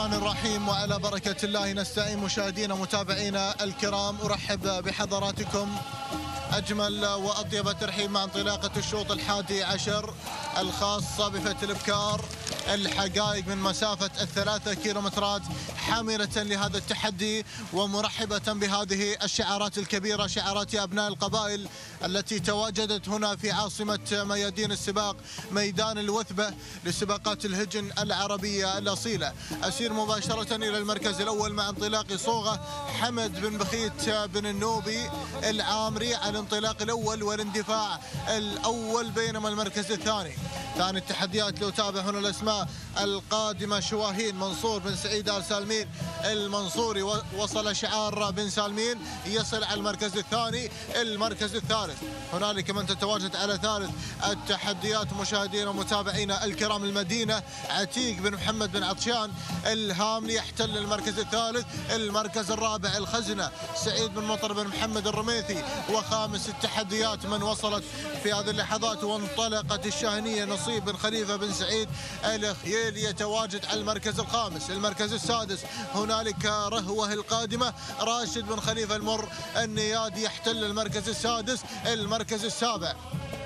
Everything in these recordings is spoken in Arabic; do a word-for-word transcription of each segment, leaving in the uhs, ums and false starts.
الرحمن الرحيم، وعلى بركة الله نستعين. مشاهدينا متابعينا الكرام، أرحب بحضراتكم أجمل وأطيب ترحيب مع انطلاقة الشوط الحادي عشر الخاصة بفتى الإبكار. الحقائق من مسافة الثلاثة كيلومترات حاملة لهذا التحدي، ومرحبة بهذه الشعارات الكبيرة، شعارات أبناء القبائل التي تواجدت هنا في عاصمة ميادين السباق، ميدان الوثبة لسباقات الهجن العربية الأصيلة. أسير مباشرة إلى المركز الأول مع انطلاق صوغة حمد بن بخيت بن النوبي العامري على الانطلاق الأول والاندفاع الأول، بينما المركز الثاني. ثاني التحديات لو تابع هنا الأسماء القادمة: شواهين منصور بن سعيد آل سالمين المنصوري، وصل شعار بن سالمين يصل على المركز الثاني. المركز الثالث هنالك من تتواجد على ثالث التحديات مشاهدينا ومتابعينا الكرام: المدينة عتيق بن محمد بن عطشان الهاملي يحتل المركز الثالث. المركز الرابع الخزنة سعيد بن مطر بن محمد الرميثي. وخامس التحديات من وصلت في هذه اللحظات وانطلقت الشاهنية: نصيب بن خليفة بن سعيد الخييل يتواجد على المركز الخامس. المركز السادس هنالك رهوة القادمة راشد بن خليفة المر النيادي يحتل المركز السادس. المركز السابع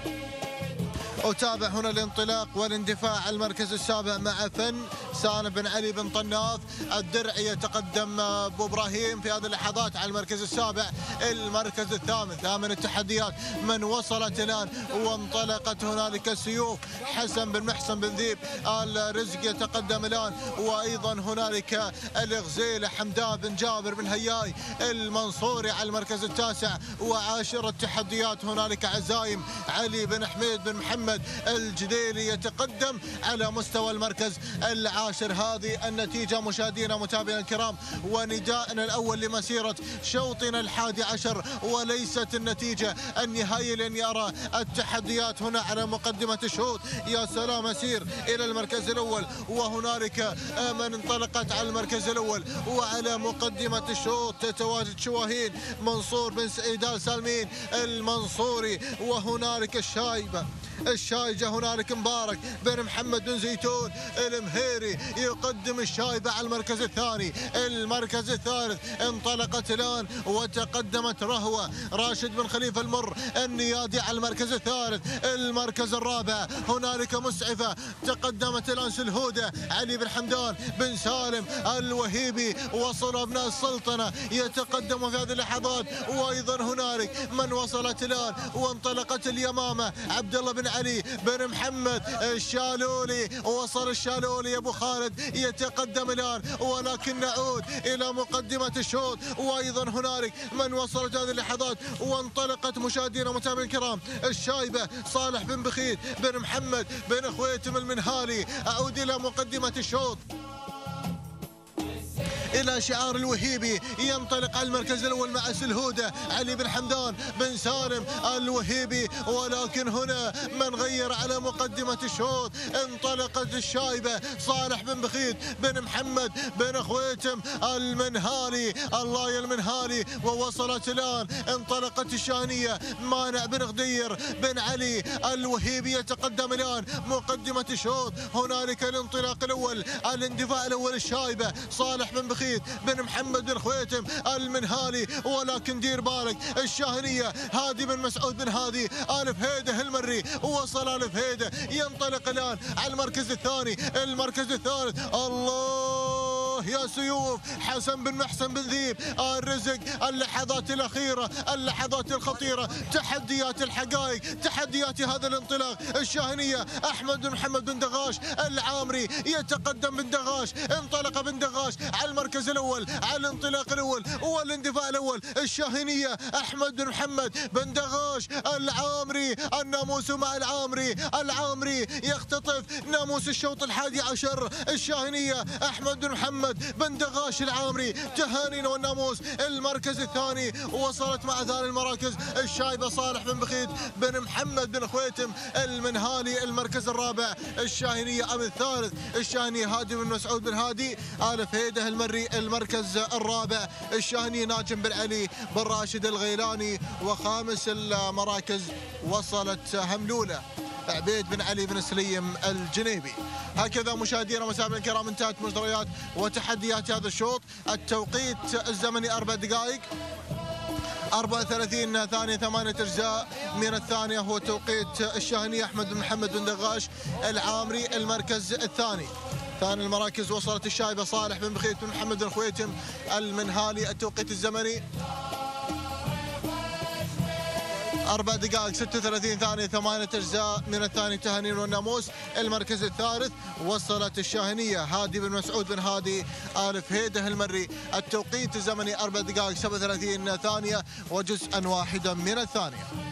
أتابع هنا الانطلاق والاندفاع. المركز السابع مع فن سالم بن علي بن طناف الدرعي يتقدم ابو ابراهيم في هذه اللحظات على المركز السابع. المركز الثامن ثامن التحديات من وصلت الان وانطلقت هنالك سيوف حسن بن محسن بن ذيب الرزق يتقدم الان، وايضا هنالك الغزيله حمدان بن جابر بن هياي المنصوري على المركز التاسع. وعاشر التحديات هنالك عزايم علي بن حميد بن محمد الجديلي يتقدم على مستوى المركز العاشر. هذه النتيجة مشاهدينا متابعينا الكرام، ونداءنا الأول لمسيرة شوطنا الحادي عشر، وليست النتيجة النهائية، لأني أرى التحديات هنا على مقدمة الشوط. يا سلام، أسير إلى المركز الأول، وهنالك من انطلقت على المركز الأول وعلى مقدمة الشوط تتواجد شواهين منصور بن سعيد آل سالمين المنصوري. وهنالك الشايبة الشايجة هنالك مبارك بن محمد بن زيتون المهيري يقدم الشايبة على المركز الثاني. المركز الثالث انطلقت الآن وتقدمت رهوة راشد بن خليفة المر النيادي على المركز الثالث. المركز الرابع هنالك مسعفة تقدمت الآن سلهودة علي بن حمدان بن سالم الوهيبي. وصل أبناء السلطنة يتقدم في هذه اللحظات، وأيضا هنالك من وصلت الآن وانطلقت اليمامة عبد الله بن علي بن محمد الشالولي. وصل الشالولي ابو خالد يتقدم الان، ولكن نعود الى مقدمه الشوط. وايضا هنالك من وصلت هذه اللحظات وانطلقت مشاهدينا ومتابعينا الكرام الشايبه صالح بن بخيت بن محمد بن خويتم المنهالي. اعود الى مقدمه الشوط إلى شعار الوهيبي ينطلق على المركز الأول مع سلهودة علي بن حمدان بن سالم الوهيبي. ولكن هنا من غير على مقدمة الشوط انطلقت الشايبة صالح بن بخيت بن محمد بن خويتم المنهالي الله يا المنهالي. ووصلت الآن انطلقت الشانية مانع بن غدير بن علي الوهيبي يتقدم الآن مقدمة الشوط. هنالك الانطلاق الأول الاندفاع الأول الشايبة صالح بن بخيت بن محمد بن خويتم المنهالي. ولكن دير بالك الشاهنية هادي بن مسعود بن هادي آل فهيدة المري. وصل آل فهيدة ينطلق الآن على المركز الثاني. المركز الثالث الله يا سيوف حسن بن محسن بن ذيب الرزق. اللحظات الأخيرة اللحظات الخطيرة، تحديات الحقائق، تحديات هذا الانطلاق. الشاهنية أحمد بن محمد بن دغاش العامري يتقدم بن دغاش. انطلق بن دغاش على المركز الأول على الانطلاق الأول والاندفاع الأول. الشاهنية أحمد بن محمد بن دغاش العامري، الناموس مع العامري. العامري يختطف ناموس الشوط الحادي عشر. الشاهنية أحمد بن محمد بن دغاش العامري تهانينا والناموس. المركز الثاني وصلت مع ثاني المراكز الشايبة صالح بن بخيت بن محمد بن خويتم المنهالي. المركز الرابع الشاهنية أم الثالث الشاهنية هادي بن مسعود بن هادي آل فهيدة المري. المركز الرابع الشاهنية ناجم بن علي بن راشد الغيلاني. وخامس المراكز وصلت هملولة عبيد بن علي بن سليم الجنيبي. هكذا مشاهدينا ومتابعينا الكرام انتهت مجريات وتحديات هذا الشوط. التوقيت الزمني أربع دقائق أربعة وثلاثين ثانية ثمانية أجزاء من الثانية، هو توقيت الشاهنية أحمد بن محمد بن دغاش العامري المركز الثاني. ثاني المراكز وصلت الشايبة صالح بن بخيت بن محمد بن خويتم المنهالي. التوقيت الزمني أربع دقائق ستة وثلاثين ثانية ثمانية أجزاء من الثاني. تهانين والناموس المركز الثالث. وصلت الشاهنية هادي بن مسعود بن هادي آل فهيده المري. التوقيت الزمني أربع دقائق سبعة وثلاثين ثانية وجزءا واحدا من الثانية.